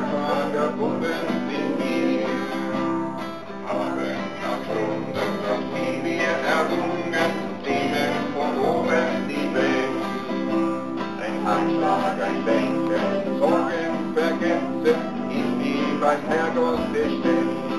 verbunden sind wir. Haben nach Stunden das Lied wir errungen, singen von oben die Welt. Ein Anschlag, ein Denken, Sorgen vergessen, ist wie beim Herrgott bestellt.